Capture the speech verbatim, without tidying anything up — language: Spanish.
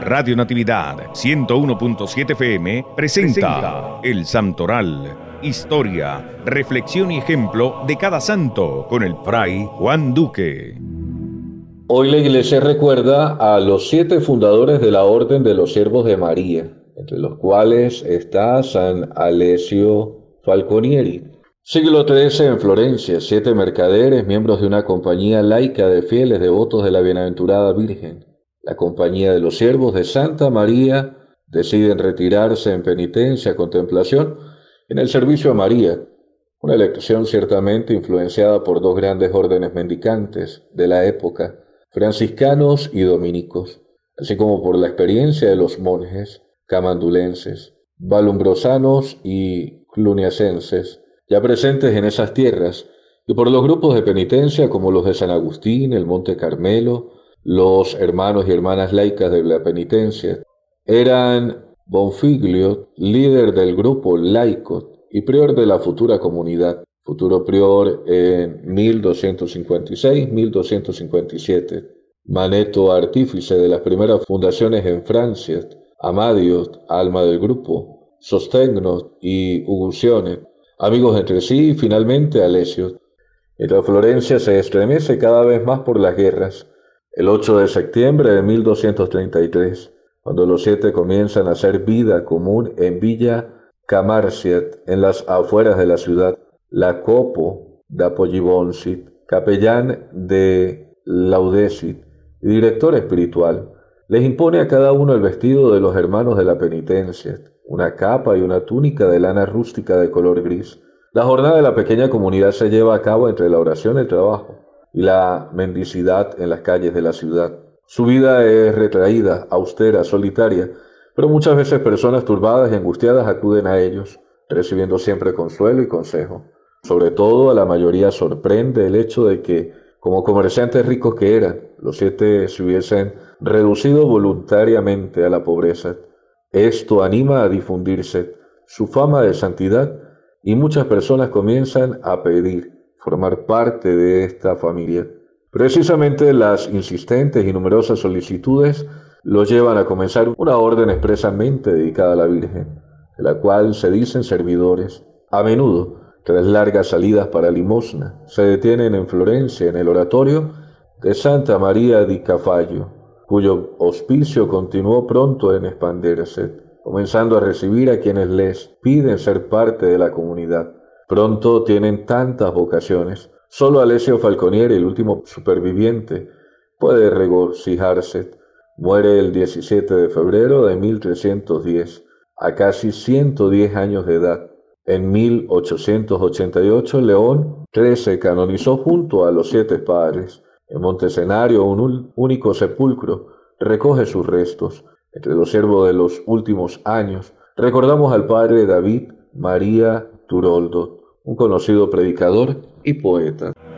Radio Natividad ciento uno punto siete F M presenta El Santoral, historia, reflexión y ejemplo de cada santo con el Fray Juan Duque. Hoy la Iglesia recuerda a los siete fundadores de la Orden de los Siervos de María, entre los cuales está San Alessio Falconieri. Siglo trece en Florencia, siete mercaderes, miembros de una compañía laica de fieles devotos de la Bienaventurada Virgen, la Compañía de los Siervos de Santa María, deciden retirarse en penitencia, contemplación, en el servicio a María, una elección ciertamente influenciada por dos grandes órdenes mendicantes de la época, franciscanos y dominicos, así como por la experiencia de los monjes camandulenses, valumbrosanos y cluniacenses, ya presentes en esas tierras, y por los grupos de penitencia como los de San Agustín, el Monte Carmelo, los hermanos y hermanas laicas de la penitencia. Eran Bonfiglio, líder del grupo laico y prior de la futura comunidad, futuro prior en mil doscientos cincuenta y seis a mil doscientos cincuenta y siete. Maneto, artífice de las primeras fundaciones en Francia, Amadio, alma del grupo, Sostegno y Uguzione, amigos entre sí, y finalmente Alessio. Mientras Florencia se estremece cada vez más por las guerras, el ocho de septiembre de mil doscientos treinta y tres, cuando los siete comienzan a hacer vida común en Villa Camarciat, en las afueras de la ciudad, Jacopo da Poggibonsi, capellán de Laudecit y director espiritual, les impone a cada uno el vestido de los hermanos de la penitencia, una capa y una túnica de lana rústica de color gris. La jornada de la pequeña comunidad se lleva a cabo entre la oración, el trabajo y la mendicidad en las calles de la ciudad. Su vida es retraída, austera, solitaria, pero muchas veces personas turbadas y angustiadas acuden a ellos, recibiendo siempre consuelo y consejo. Sobre todo a la mayoría sorprende el hecho de que, como comerciantes ricos que eran, los siete se hubiesen reducido voluntariamente a la pobreza. Esto anima a difundirse su fama de santidad y muchas personas comienzan a pedir formar parte de esta familia. Precisamente las insistentes y numerosas solicitudes los llevan a comenzar una orden expresamente dedicada a la Virgen, de la cual se dicen servidores. A menudo, tras largas salidas para limosna, se detienen en Florencia en el oratorio de Santa María di Cafallo, cuyo hospicio continuó pronto en expandirse, comenzando a recibir a quienes les piden ser parte de la comunidad. Pronto tienen tantas vocaciones. Solo Alessio Falconieri, el último superviviente, puede regocijarse. Muere el diecisiete de febrero de mil trescientos diez, a casi ciento diez años de edad. En mil ochocientos ochenta y ocho, León trece canonizó junto a los siete padres. En Montescenario, un único sepulcro recoge sus restos. Entre los siervos de los últimos años, recordamos al padre David María Turoldo, un conocido predicador y poeta.